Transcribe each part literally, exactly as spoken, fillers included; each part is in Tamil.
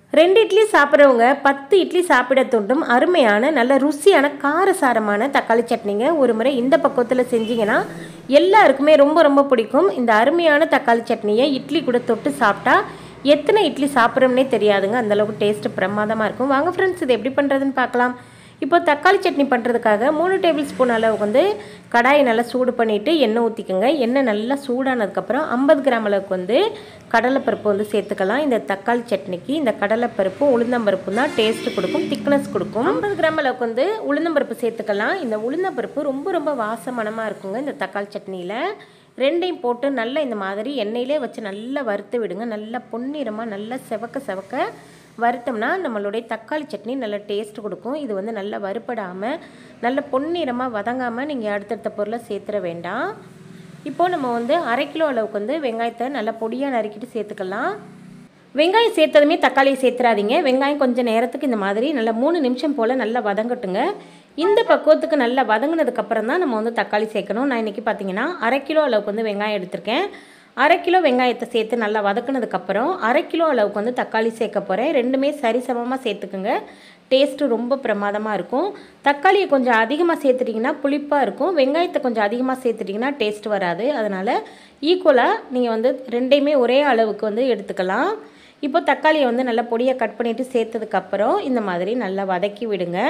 ரெண்டு இட்லி சாப்பிட்றவங்க பத்து இட்லி சாப்பிட தோண்டும் அருமையான நல்ல ருசியான காரசாரமான தக்காளி சட்னிங்க. ஒரு முறை இந்த பக்குவத்தில் செஞ்சிங்கன்னா எல்லாருக்குமே ரொம்ப ரொம்ப பிடிக்கும். இந்த அருமையான தக்காளி சட்னியை இட்லி கூட தொட்டு சாப்பிட்டா எத்தனை இட்லி சாப்பிட்றோம்னே தெரியாதுங்க. அந்தளவுக்கு டேஸ்ட்டு பிரமாதமாக இருக்கும். வாங்க ஃப்ரெண்ட்ஸ், இது எப்படி பண்ணுறதுன்னு பார்க்கலாம். இப்போ தக்காளி சட்னி பண்ணுறதுக்காக மூணு டேபிள் ஸ்பூன் அளவுக்கு வந்து கடாயை நல்லா சூடு பண்ணிவிட்டு எண்ணெய் ஊற்றிக்கோங்க. எண்ணெய் நல்லா சூடானதுக்கப்புறம் ஐம்பது கிராம் அளவுக்கு வந்து கடலைப்பருப்பு வந்து சேர்த்துக்கலாம். இந்த தக்காளி சட்னிக்கு இந்த கடலைப்பருப்பும் உளுந்தம்பருப்பும் தான் டேஸ்ட்டு கொடுக்கும், திக்னஸ் கொடுக்கும். ஐம்பது கிராம் அளவுக்கு வந்து உளுந்தம்பருப்பு சேர்த்துக்கலாம். இந்த உளுந்தம்பருப்பு ரொம்ப ரொம்ப வாசமனமாக இருக்குங்க இந்த தக்காளி சட்னியில். ரெண்டையும் போட்டு நல்லா இந்த மாதிரி எண்ணெயிலே வச்சு நல்லா வறுத்து விடுங்க. நல்லா பொன்னிறமாக நல்லா செவக்க செவக்க வறுத்தோம்னா நம்மளுடைய தக்காளி சட்னி நல்ல டேஸ்ட் கொடுக்கும். இது வந்து நல்லா வறுப்படாமல் நல்ல பொன்னிறமாக வதங்காமல் நீங்கள் அடுத்தடுத்த பொருளை சேர்த்துட வேண்டாம். இப்போது நம்ம வந்து அரை கிலோ அளவுக்கு வந்து வெங்காயத்தை நல்லா பொடியாக நறுக்கிட்டு சேர்த்துக்கலாம். வெங்காயம் சேர்த்ததுமே தக்காளியை சேர்த்துறாதீங்க. வெங்காயம் கொஞ்சம் நேரத்துக்கு இந்த மாதிரி நல்லா மூணு நிமிஷம் போல் நல்லா வதங்கட்டுங்க. இந்த பக்குவத்துக்கு நல்லா வதங்கினதுக்கப்புறம் தான் நம்ம வந்து தக்காளி சேர்க்கணும். நான் இன்றைக்கி பார்த்தீங்கன்னா அரை கிலோ அளவுக்கு வந்து வெங்காயம் எடுத்திருக்கேன். அரை கிலோ வெங்காயத்தை சேர்த்து நல்லா வதக்குனதுக்கப்புறம் அரை கிலோ அளவுக்கு வந்து தக்காளி சேர்க்க போகிறேன். ரெண்டுமே சரிசமமாக சேர்த்துக்குங்க. டேஸ்ட்டு ரொம்ப பிரமாதமாக இருக்கும். தக்காளியை கொஞ்சம் அதிகமாக சேர்த்துட்டிங்கன்னா புளிப்பாக இருக்கும். வெங்காயத்தை கொஞ்சம் அதிகமாக சேர்த்துட்டிங்கன்னா டேஸ்ட் வராது. அதனால் ஈக்குவலாக நீங்கள் வந்து ரெண்டையுமே ஒரே அளவுக்கு வந்து எடுத்துக்கலாம். இப்போ தக்காளியை வந்து நல்லா பொடியாக கட் பண்ணிவிட்டு சேர்த்ததுக்கப்புறம் இந்த மாதிரி நல்லா வதக்கி விடுங்க.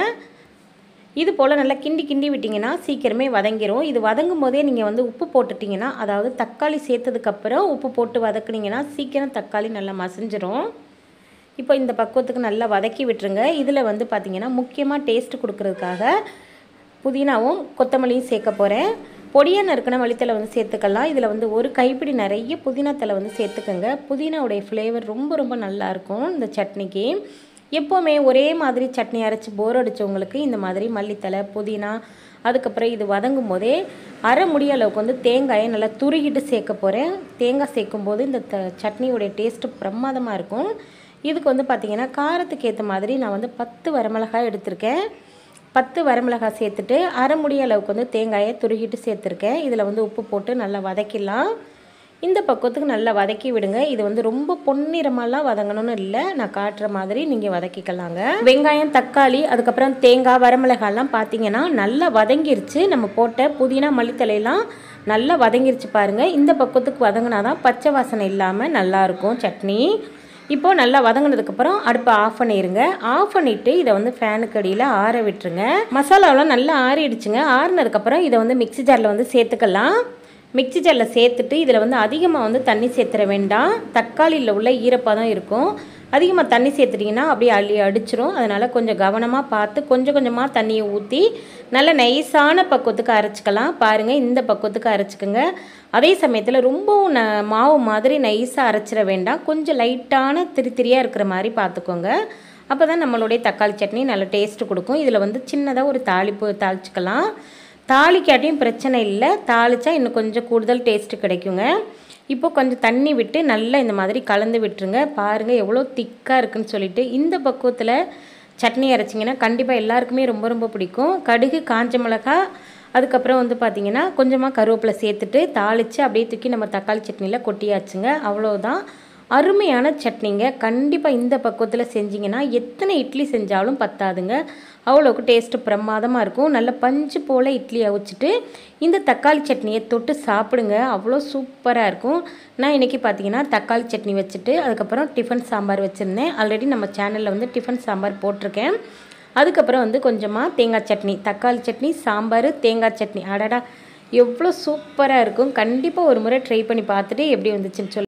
இது போல் நல்லா கிண்டி கிண்டி விட்டிங்கன்னா சீக்கிரமே வதங்கிடும். இது வதங்கும் போதே நீங்கள் வந்து உப்பு போட்டுட்டிங்கன்னா, அதாவது தக்காளி சேர்த்ததுக்கப்புறம் உப்பு போட்டு வதக்குனிங்கன்னா சீக்கிரம் தக்காளி நல்லா மசிஞ்சிரும். இப்போ இந்த பக்குவத்துக்கு நல்லா வதக்கி விட்டுருங்க. இதில் வந்து பார்த்திங்கன்னா முக்கியமாக டேஸ்ட்டு கொடுக்குறதுக்காக புதினாவும் கொத்தமல்லியும் சேர்க்க போகிறேன். பொடியாக நறுக்கின மல்லித்தலை வந்து சேர்த்துக்கலாம். இதில் வந்து ஒரு கைப்பிடி நிறைய புதினா தலை வந்து சேர்த்துக்கோங்க. புதினாவுடைய ஃப்ளேவர் ரொம்ப ரொம்ப நல்லாயிருக்கும் இந்த சட்னிக்கு. எப்போவுமே ஒரே மாதிரி சட்னி அரைச்சி போர் அடித்தவங்களுக்கு இந்த மாதிரி மல்லித்தலை புதினா அதுக்கப்புறம் இது வதங்கும் போதே அரை முடிய அளவுக்கு வந்து தேங்காயை நல்லா துருகிட்டு சேர்க்க போகிறேன். தேங்காய் சேர்க்கும்போது இந்த த சட்னியோடைய டேஸ்ட்டு பிரமாதமாக இருக்கும். இதுக்கு வந்து பார்த்திங்கன்னா காரத்துக்கு ஏற்ற மாதிரி நான் வந்து பத்து வரமிளகாய் எடுத்திருக்கேன். பத்து வரமிளகாய் சேர்த்துட்டு அரை முடிய அளவுக்கு வந்து தேங்காயை துருகிட்டு சேர்த்துருக்கேன். இதில் வந்து உப்பு போட்டு நல்லா வதக்கிடலாம். இந்த பக்குவத்துக்கு நல்லா வதக்கி விடுங்க. இது வந்து ரொம்ப பொன்னிறமாலாம் வதங்கணும்னு இல்லை, நான் காட்டுற மாதிரி நீங்கள் வதக்கிக்கலாங்க. வெங்காயம் தக்காளி அதுக்கப்புறம் தேங்காய் வரமிளகாய்லாம் பார்த்தீங்கன்னா நல்லா வதங்கிருச்சு. நம்ம போட்ட புதினா மல்லித்தலையெல்லாம் நல்லா வதங்கிருச்சு பாருங்கள். இந்த பக்குவத்துக்கு வதங்கினா தான் பச்சை வாசனை இல்லாமல் நல்லாயிருக்கும் சட்னி. இப்போது நல்லா வதங்கினதுக்கப்புறம் அடுப்பை ஆஃப் பண்ணிடுங்க. ஆஃப் பண்ணிவிட்டு இதை வந்து ஃபேனுக்கு அடியில் ஆற விட்டுருங்க. மசாலாவெலாம் நல்லா ஆறிடுச்சுங்க. ஆறினதுக்கப்புறம் இதை வந்து மிக்ஸி ஜாரில் வந்து சேர்த்துக்கலாம். மிக்ஸி ஜாரில் சேர்த்துட்டு இதில் வந்து அதிகமாக வந்து தண்ணி சேர்த்துற வேண்டாம். தக்காளியில் உள்ள ஈரப்பதம் இருக்கும். அதிகமாக தண்ணி சேர்த்துட்டிங்கன்னா அப்படியே அள்ளி அடிச்சிரும். அதனால் கொஞ்சம் கவனமாக பார்த்து கொஞ்சம் கொஞ்சமாக தண்ணியை ஊற்றி நல்ல நைஸான பக்குவத்துக்கு அரைச்சிக்கலாம். பாருங்கள், இந்த பக்குவத்துக்கு அரைச்சிக்கோங்க. அதே சமயத்தில் ரொம்பவும் ந மாவு மாதிரி நைஸாக அரைச்சிட வேண்டாம். கொஞ்சம் லைட்டான திரி திரியாக இருக்கிற மாதிரி பார்த்துக்கோங்க. அப்போ தான் நம்மளுடைய தக்காளி சட்னி நல்ல டேஸ்ட்டு கொடுக்கும். இதில் வந்து சின்னதாக ஒரு தாளிப்பு தாளிச்சிக்கலாம். தாளிக்காட்டியும் பிரச்சனை இல்லை, தாளித்தா இன்னும் கொஞ்சம் கூடுதல் டேஸ்ட்டு கிடைக்குங்க. இப்போ கொஞ்சம் தண்ணி விட்டு நல்லா இந்த மாதிரி கலந்து விட்டுருங்க. பாருங்கள் எவ்வளோ திக்காக இருக்குதுன்னு சொல்லிட்டு. இந்த பக்குவத்தில் சட்னி அரைச்சிங்கன்னா கண்டிப்பாக எல்லாருக்குமே ரொம்ப ரொம்ப பிடிக்கும். கடுகு காஞ்ச மிளகா அதுக்கப்புறம் வந்து பார்த்திங்கன்னா கொஞ்சமாக கருவேப்பிலை சேர்த்துட்டு தாளித்து அப்படியே தூக்கி நம்ம தக்காளி சட்னியில் கொட்டியாச்சுங்க. அவ்வளோதான், அருமையான சட்னிங்க. கண்டிப்பாக இந்த பக்குவத்தில் செஞ்சிங்கன்னா எத்தனை இட்லி செஞ்சாலும் பத்தாதுங்க. அவ்வளோக்கு டேஸ்ட்டு பிரமாதமாக இருக்கும். நல்ல பஞ்சு போல் இட்லி அவிச்சிட்டு இந்த தக்காளி சட்னியை தொட்டு சாப்பிடுங்க. அவ்வளோ சூப்பராக இருக்கும். நான் இன்றைக்கி பார்த்தீங்கன்னா தக்காளி சட்னி வச்சுட்டு அதுக்கப்புறம் டிஃபன் சாம்பார் வச்சுருந்தேன். ஆல்ரெடி நம்ம சேனலில் வந்து டிஃபன் சாம்பார் போட்டிருக்கேன். அதுக்கப்புறம் வந்து கொஞ்சமாக தேங்காய் சட்னி, தக்காளி சட்னி சாம்பார் தேங்காய் சட்னி. அடடா எவ்வளோ சூப்பராக இருக்கும். கண்டிப்பாக ஒரு முறை ட்ரை பண்ணி பார்த்துட்டு எப்படி வந்துச்சுன்னு சொல்லி